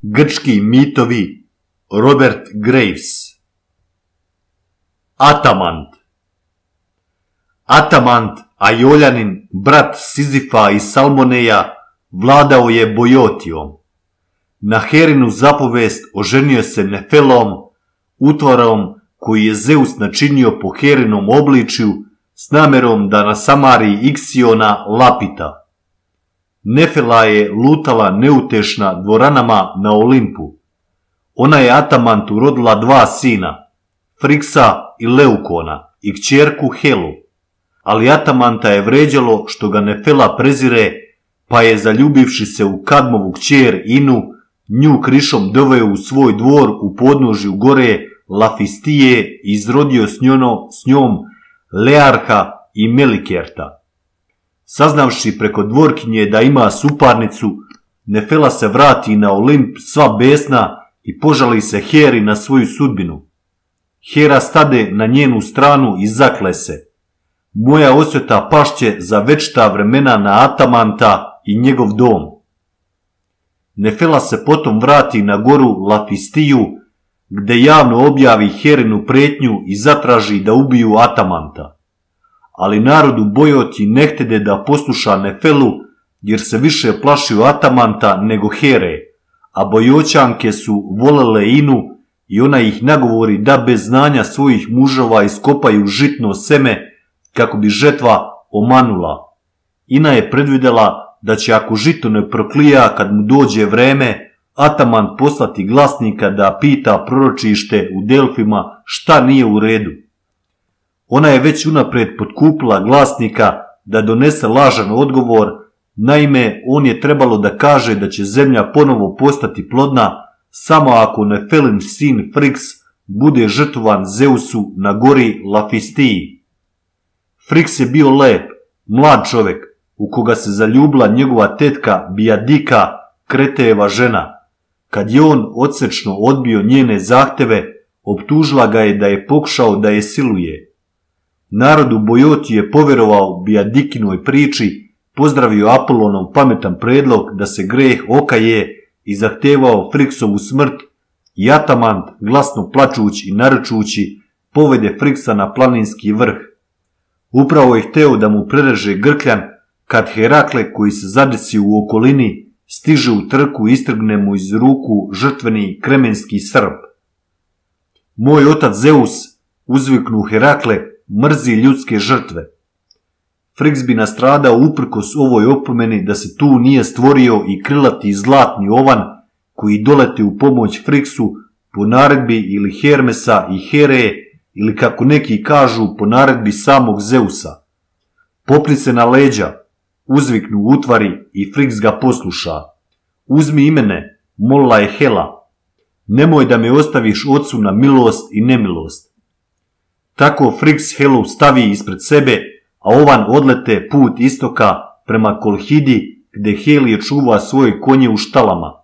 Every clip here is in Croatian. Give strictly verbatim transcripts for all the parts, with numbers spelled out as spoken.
Grčki mitovi, Robert Graves. Atamant. Atamant, Ajoljanin, brat Sizifa i Salmoneja, vladao je Bojotijom. Na Herinu zapovest oženio se Nefelom, utvarom koji je Zeus načinio po Herinom obličju s namerom da nasamari Iksiona Lapita. Nefela je lutala neutešna dvoranama na Olimpu. Ona je Atamantu rodila dva sina, Friksa i Leukona, i kćerku Helu. Ali Atamanta je vređalo što ga Nefela prezire, pa je, zaljubivši se u Kadmovu kćer Inu, nju krišom doveo u svoj dvor u podnožju gore Lafistije i izrodio s, njono, s njom Learha i Melikerta. Saznavši preko dvorkinje da ima suparnicu, Nefela se vrati na Olimp sva besna i požali se Heri na svoju sudbinu. Hera stade na njenu stranu i zakle se: moja osveta pašće za večita vremena na Atamanta i njegov dom. Nefela se potom vrati na goru Lafistiju, gde javno objavi Herinu pretnju i zatraži da ubiju Atamanta. Ali narodu Bojoti ne htede da posluša Nefelu, jer se više plašio Atamanta nego Here, a Bojoćanke su volele Inu i ona ih nagovori da bez znanja svojih mužova iskopaju žitno seme kako bi žetva omanula. Ina je predvidela da će, ako žito ne proklija kad mu dođe vreme, Atamant poslati glasnika da pita proročište u Delfima šta nije u redu. Ona je već unapred potkupila glasnika da donese lažan odgovor, naime on je trebalo da kaže da će zemlja ponovo postati plodna samo ako Nefelin sin Friks bude žrtvovan Zeusu na gori Lafistiji. Friks je bio lep, mlad čovjek, u koga se zaljubila njegova tetka Bijadika, Kretejeva žena. Kad je on odsečno odbio njene zahteve, optužila ga je da je pokušao da je siluje. Narod u Bojoti je povjerovao Bijadikinoj priči, pozdravio Apolonov pametan predlog da se greh okaje i zahtevao Friksovu smrt, i Atamant, glasno plačući i naručući, povede Friksa na planinski vrh. Upravo je hteo da mu prereže grkljan, kad Herakle, koji se zadesi u okolini, stiže u trku i istrgne mu iz ruku žrtveni kremenski srp. Moj otac Zeus, uzviknu Herakle, mrzi ljudske žrtve. Friks bi nastradao uprkos ovoj opomeni da se tu nije stvorio i krilati zlatni ovan koji dolete u pomoć Friksu po naredbi ili Hermesa i Here, ili kako neki kažu po naredbi samog Zeusa. Popni se na leđa, uzviknu utvari i Friks ga posluša. Uzmi imene, molila je Hela. Nemoj da me ostaviš ocu na milost i nemilost. Tako Friks Helu stavi ispred sebe, a ovan odlete put istoka prema Kolhidi, gde Helije čuva svoje konje u štalama.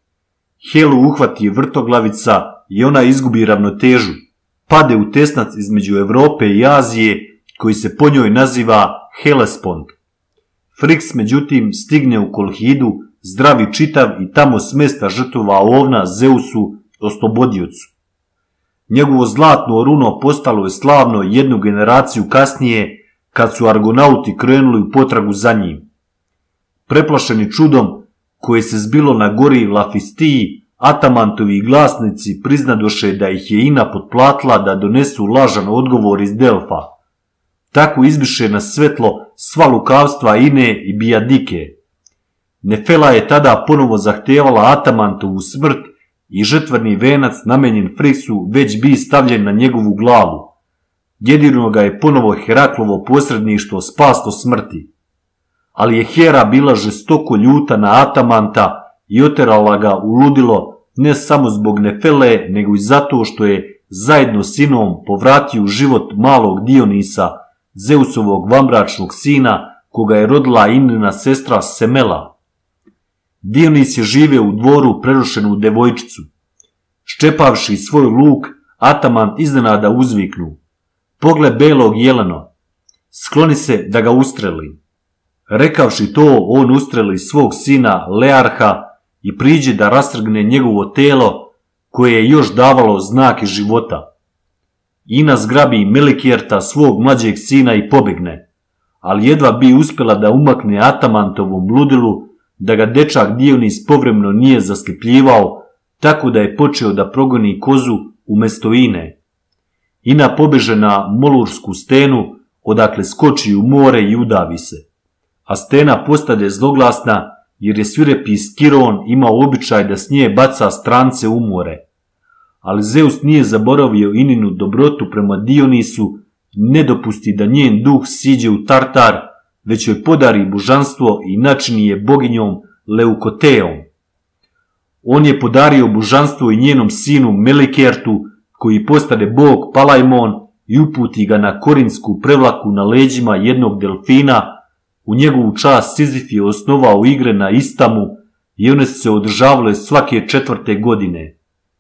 Helu uhvati vrtoglavica i ona izgubi ravnotežu, pade u tesnac između Evrope i Azije, koji se po njoj naziva Helespont. Friks međutim stigne u Kolhidu, zdravi čitav, i tamo smesta žrtvova ovna Zeusu, oslobodiocu. Njegovo zlatno runo postalo je slavno jednu generaciju kasnije, kad su argonauti krenuli u potragu za njim. Preplašeni čudom koje se zbilo na gori Lafistiji, Atamantovi glasnici priznadoše da ih je Ina potplatila da donesu lažan odgovor iz Delfa. Tako izbiše na svetlo sva lukavstva Ine i Bijadike. Nefela je tada ponovo zahtevala Atamantovu smrt i žrtveni venac namenjen Friksu već bi stavljen na njegovu glavu. Jedino ga je ponovo Heraklovo posredništvo spaslo smrti. Ali je Hera bila žestoko ljuta na Atamanta i oterala ga u ludilo ne samo zbog Nefele, nego i zato što je zajedno s Inom povratio u život malog Dionisa, Zeusovog vambračnog sina, koga je rodila Inina sestra Semela. Dionis je živeo u dvoru prerušenu devojčicu. Ščepavši svoj luk, Atamant iznenada uzviknu: pogled belog jeleno, skloni se da ga ustreli. Rekavši to, on ustreli svog sina Learha i priđe da rastrgne njegovo telo koje je još davalo znake života. Ina zgrabi Melikjerta, svog mlađeg sina, i pobegne, ali jedva bi uspjela da umakne Atamantovom ludilu, da ga dečak Dionis povremeno nije zaslijepljivao, tako da je počeo da progoni kozu umjesto Ine. Ina pobeže na Molursku stenu, odakle skoči u more i udavi se. A stena postade zloglasna jer je svirepi Skiron imao običaj da s nje baca strance u more. Ali Zeus nije zaboravio Ininu dobrotu prema Dionisu, ne dopusti da njen duh siđe u Tartar, već joj podari božanstvo i načini je boginjom Leukoteom. On je podario božanstvo i njenom sinu Melikjertu, koji postade bog Palajmon i uputi ga na korinsku prevlaku na leđima jednog delfina. U njegovu čast Sizif je osnovao igre na Istamu i one su se održavale svake četvrte godine.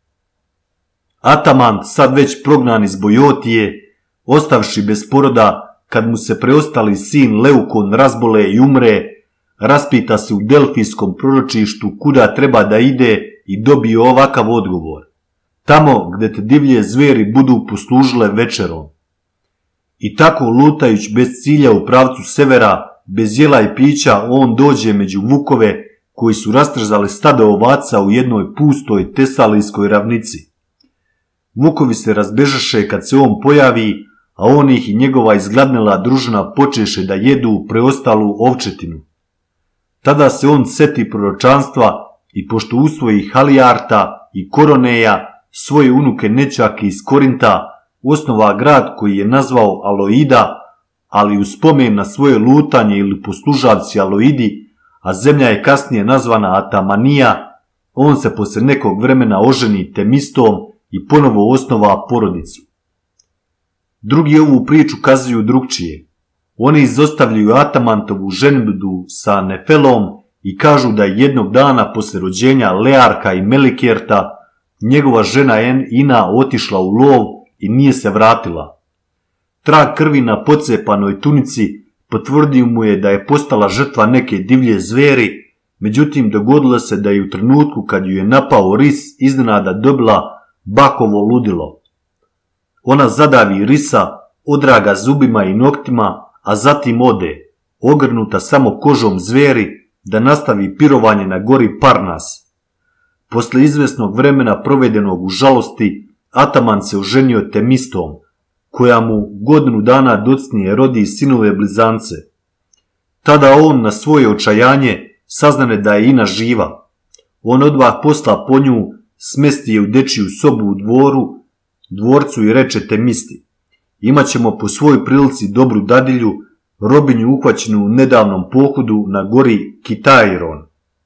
Atamant, sad već prognan iz Bojotije, ostavši bez poroda, kad mu se preostali sin Leukon razbole i umre, raspita se u delfijskom proročištu kuda treba da ide i dobije ovakav odgovor: tamo gde te divlje zveri budu poslužile večerom. I tako, lutajući bez cilja u pravcu severa, bez jela i pića, on dođe među vukove koji su rastrzali stado ovaca u jednoj pustoj Tesalijskoj ravnici. Vukovi se razbežaše kad se on pojavi, a on ih i njegova izgladnela družina počeše da jedu preostalu ovčetinu. Tada se on seti proročanstva i pošto usvoji Halijarta i Koroneja, svoje unuke nećake iz Korinta, osnova grad koji je nazvao Aloida, ali u spomen na svoje lutanje ili poslužavci Aloidi, a zemlja je kasnije nazvana Atamanija, on se posle nekog vremena oženi Temistom i ponovo osnova porodicu. Drugi ovu priču kazuju drugčije. Oni izostavljaju Atamantovu ženidbu sa Nefelom i kažu da je jednog dana posle rođenja Learka i Melikjerta njegova žena Ina otišla u lov i nije se vratila. Trag krvi na pocepanoj tunici potvrdio mu je da je postala žrtva neke divlje zveri, međutim dogodilo se da je u trenutku kad ju je napao ris iznenada dobila bakovo ludilo. Ona zadavi risa, odraga zubima i noktima, a zatim ode, ogrnuta samo kožom zveri, da nastavi pirovanje na gori Parnas. Posle izvesnog vremena provedenog u žalosti, Ataman se oženio Temistom, koja mu godinu dana docnije rodi sinove blizance. Tada on na svoje očajanje saznane da je Ina živa. On odmah posla po nju, smesti je u dečiju sobu u dvoru, dvorcu i reče Temisti: imaćemo po svojoj prilici dobru dadilju, robinju uhvaćenu u nedavnom pohodu na gori Kitairon.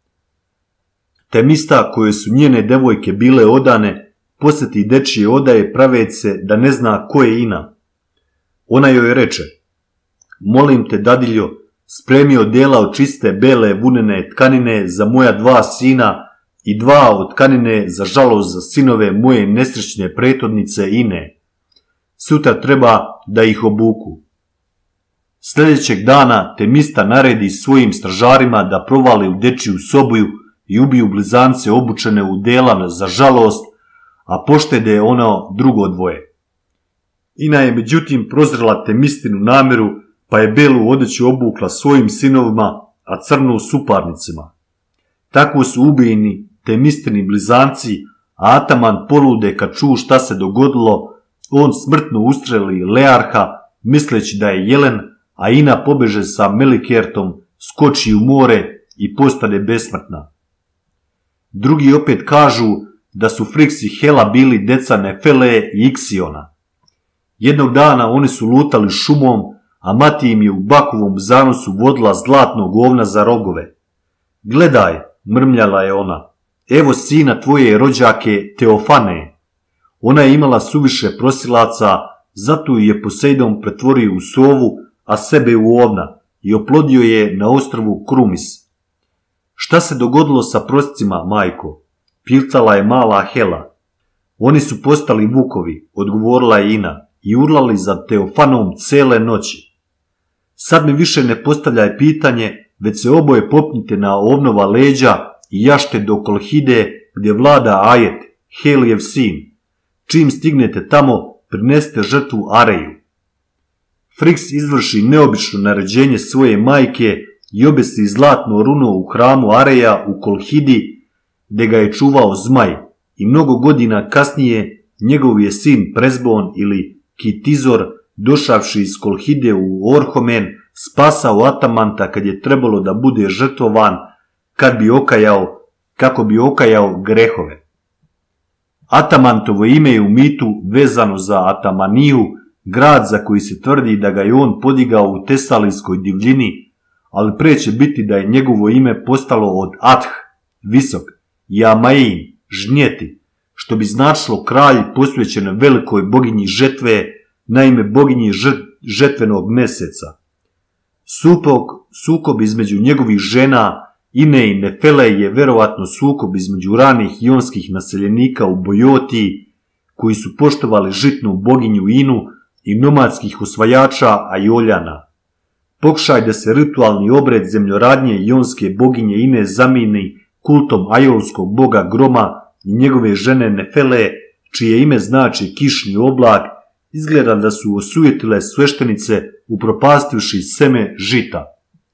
Temista, koje su njene devojke bile odane, posjeti dečije odaje praveći se da ne zna ko je Ina. Ona joj reče: molim te, dadiljo, spremi odela od čiste bele vunene tkanine za moja dva sina i dva od tkanine za žalost za sinove moje nesrećne prethodnice Ine. Sutra treba da ih obuku. Sljedećeg dana Temista naredi svojim stražarima da provali u dečiju sobu i ubiju blizance obučene u dela za žalost, a poštede ono drugo dvoje. Ina je međutim prozrela Temistinu namjeru, pa je belu odeću obukla svojim sinovima, a crnu suparnicima. Tako su ubijeni Temistini blizanci, a Ataman polude kad ču šta se dogodilo, on smrtno ustreli Learha, misleći da je jelen, a Ina pobeže sa Melikjertom, skoči u more i postane besmrtna. Drugi opet kažu da su Friks i Hela bili deca Nefele i Iksiona. Jednog dana oni su lutali šumom, a mati im je u bakovom zanosu vodila zlatnog ovna za rogove. Gledaj, mrmljala je ona, evo sina tvoje rođake Teofane. Ona je imala suviše prosilaca, zato ju je Poseidon pretvorio u sovu, a sebe u ovna, i oplodio je na ostrvu Krumis. Šta se dogodilo sa prosicima, majko? Pitala je mala Hela. Oni su postali vukovi, odgovorila je Ina, i urlali za Teofanom cele noći. Sad mi više ne postavljaj pitanje, već se oboje popnite na ovnova leđa i jašte do Kolhide gdje vlada Ajet, Helijev sin. Čim stignete tamo, prinesite žrtvu Areju. Friks izvrši neobično naređenje svoje majke i obesi zlatno runo u hramu Areja u Kolhidi, gdje ga je čuvao zmaj, i mnogo godina kasnije njegov je sin Prezbon ili Kitizor, došavši iz Kolhide u Orhomen, spasao Atamanta kad je trebalo da bude žrtvovan, kad bi okajao, kako bi okajao grehove. Atamantovo ime je u mitu vezano za Atamaniju, grad za koji se tvrdi da ga je on podigao u Tesalijskoj divljini, ali pre će biti da je njegovo ime postalo od Ath, visok, i Amain, žnjeti, što bi značilo kralj posvećen velikoj boginji žetve, naime boginji žetvenog meseca. Sukob, sukob između njegovih žena Ine i Nefele je verovatno sukob između ranih jonskih naseljenika u Bojotiji, koji su poštovali žitnu boginju Inu, i nomadskih osvajača Ajoljana. Pokušaj da se ritualni obred zemljoradnje jonske boginje Ine zamijeni kultom ajolskog boga Groma i njegove žene Nefele, čije ime znači kišni oblak, izgleda da su osujetile sveštenice upropastivši seme žita.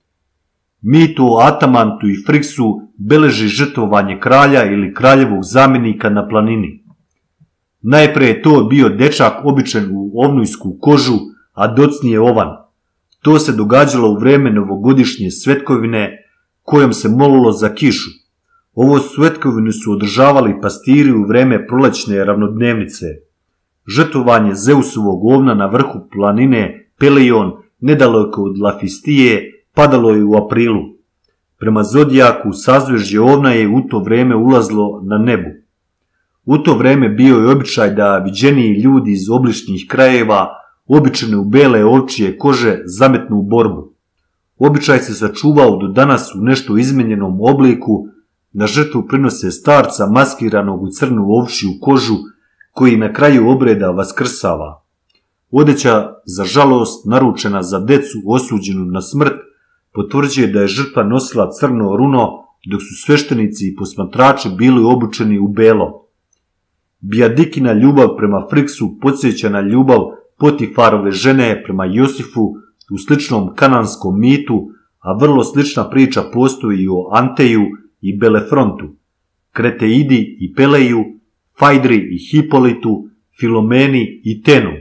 Mit o Atamantu i Friksu beleži žrtvovanje kralja ili kraljevog zamjenika na planini. Najpre je to bio dečak običen u ovnujsku kožu, a docnije ovan. To se događalo u vreme novogodišnje svetkovine, kojom se molilo za kišu. Ovo svetkovinu su održavali pastiri u vreme prolećne ravnodnevnice. Žrtvovanje Zeusovog ovna na vrhu planine Pelion, nedaleko od Lafistije, padalo je u aprilu. Prema zodijaku, sazvežđe ovna je u to vreme ulazlo na nebu. U to vreme bio je običaj da viđeniji ljudi iz obližnjih krajeva, običane u bele ovčije kože, zametnu u borbu. Običaj se sačuvao do danas u nešto izmenjenom obliku, na žrtvu prinose starca maskiranog u crnu ovčiju kožu, koji na kraju obreda vaskrsava. Odeća za žalost, naručena za decu osuđenu na smrt, potvrđuje da je žrtva nosila crno runo, dok su sveštenici i posmatrači bili obučeni u belo. Bijadikina ljubav prema Friksu podsjeća na ljubav Potifarove žene prema Josifu u sličnom kananskom mitu, a vrlo slična priča postoji o Anteju i Belefrontu, Kreteidi i Peleju, Fajdri i Hipolitu, Filomeni i Tenu.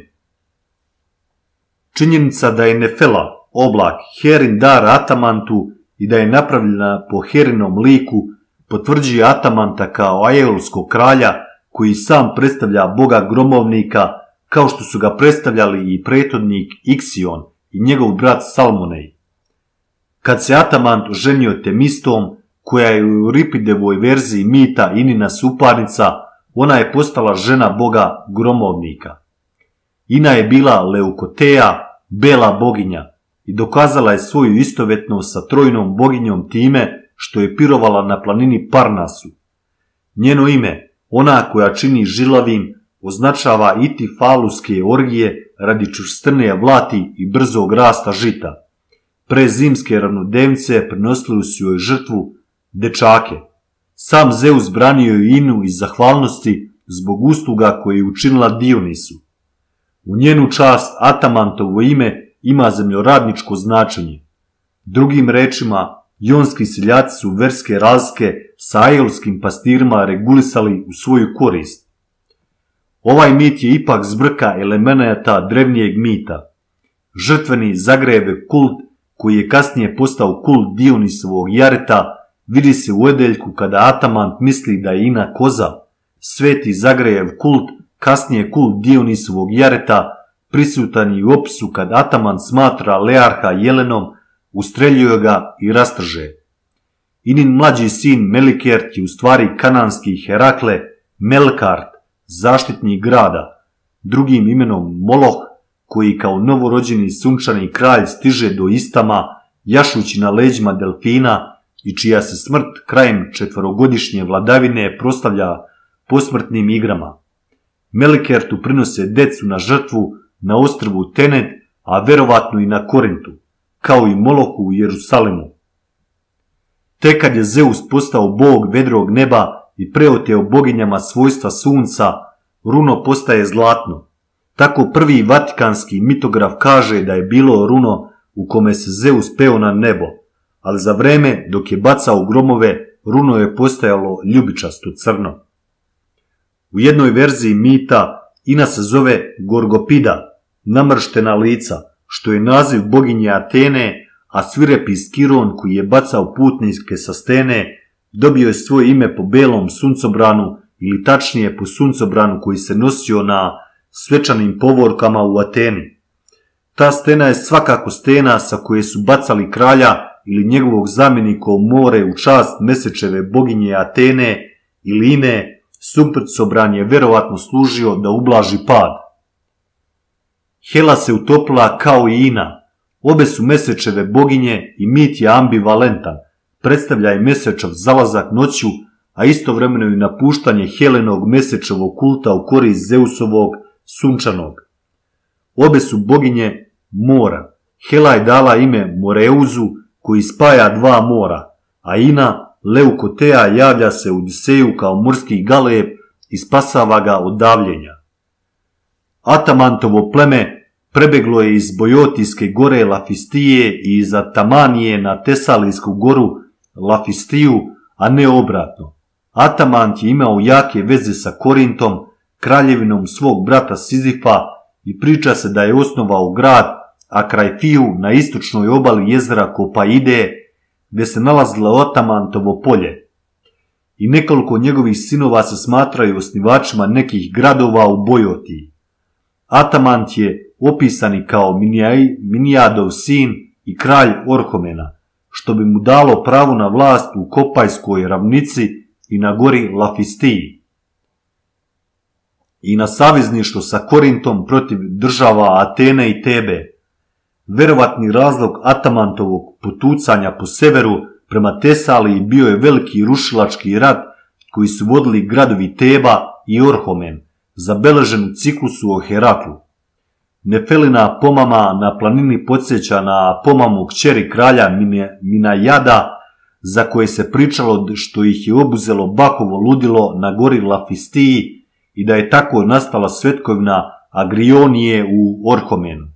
Činjenica da je Nefela, oblak, Herin dar Atamantu i da je napravljena po Herinom liku, potvrđuje Atamanta kao ajolskog kralja, koji sam predstavlja boga gromovnika, kao što su ga predstavljali i prethodnik Iksion i njegov brat Salmonej. Kad se Atamant oženio Temistom, koja je u Euripidevoj verziji mita Inina suparnica, ona je postala žena boga gromovnika. Ina je bila Leukoteja, bela boginja, i dokazala je svoju istovetnost sa trojnom boginjom time što je pirovala na planini Parnasu. Njeno ime, ona koja čini žilavim, označava iti faluske orgije radi čvrstrne vlati i brzog rasta žita. Pre zimske ravnodnevnice prinosili su joj žrtvu dečake. Sam Zeus branio je Inu iz zahvalnosti zbog usluga koje je učinila Dionisu. U njenu čast Atamantovo ime ima zemljoradničko značenje. Drugim rečima, jonski seljaci su verske razlike sa ajolskim pastirima regulisali u svoju korist. Ovaj mit je ipak zbrka elemenata drevnijeg mita. Žrtveni Zagrejeve kult, koji je kasnije postao kult Dionisovog jareta, vidi se u edeljku kada Atamant misli da je Ina koza. Sveti Zagrejev kult, kasnije kult Dionisovog jareta, prisutan je u opisu kad Atamant smatra Learha jelenom, ustreljuje ga i rastrže. Inin mlađi sin Melikert je u stvari kananski Herakle, Melkart, zaštitnik grada, drugim imenom Moloh, koji kao novorođeni sunčani kralj stiže do Istama, jašući na leđima delfina i čija se smrt krajem četvorogodišnje vladavine proslavlja posmrtnim igrama. Melikertu prinose decu na žrtvu na ostrvu Tenet, a verovatno i na Korintu, kao i Molohu u Jerusalimu. Tek kad je Zeus postao bog vedrog neba i preoteo boginjama svojstva sunca, runo postaje zlatno. Tako prvi vatikanski mitograf kaže da je bilo runo u kome se Zeus peo na nebo, ali za vreme dok je bacao gromove, runo je postajalo ljubičasto crno. U jednoj verziji mita Ina se zove Gorgopida, namrštena lica, što je naziv boginje Atene, a svirepi Skiron koji je bacao putnike sa stene dobio je svoje ime po belom suncobranu ili tačnije po suncobranu koji se nosio na svečanim povorkama u Ateni. Ta stena je svakako stena sa koje su bacali kralja ili njegovog zamjenika u more u čast mesečeve boginje Atene ili Ine. Suncoobran je verovatno služio da ublaži pad. Hela se utopila kao i Ina. Obe su mesečeve boginje i mit je ambivalentan. Predstavlja i mesečev zalazak noću, a istovremeno i napuštanje Helenog mesečevog kulta u korist Zeusovog sunčanog. Obe su boginje mora. Hela je dala ime Moreuzu koji spaja dva mora, a Ina Leukotea javlja se Odiseju kao morski galeb i spasava ga od davljenja. Atamantovo pleme prebeglo je iz Bojotijske gore Lafistije i iz Atamanije na Tesalijsku goru Lafistiju, a ne obratno. Atamant je imao jake veze sa Korintom, kraljevinom svog brata Sizifa, i priča se da je osnovao grad Akrajfiju na istočnoj obali jezera Kopaide, gdje se nalazilo Atamantovo polje. I nekoliko njegovih sinova se smatraju osnivačima nekih gradova u Bojotiji. Atamant je opisani kao Minijadov sin i kralj Orhomena, što bi mu dalo pravo na vlast u Kopajskoj ravnici i na gori Lafistiji. I na savezništvo sa Korintom protiv država Atene i Tebe. Verovatni razlog Atamantovog potucanja po severu prema Tesaliji bio je veliki rušilački rat koji su vodili gradovi Teba i Orhomen, zabeležen u ciklusu o Heraklu. Nefelina pomama na planini podsjeća na pomamu kćeri kralja Minajada, za koje se pričalo što ih je obuzelo Bakovo ludilo na gori Lafistiji i da je tako nastala svetkovina Agrionije u Orhomenu.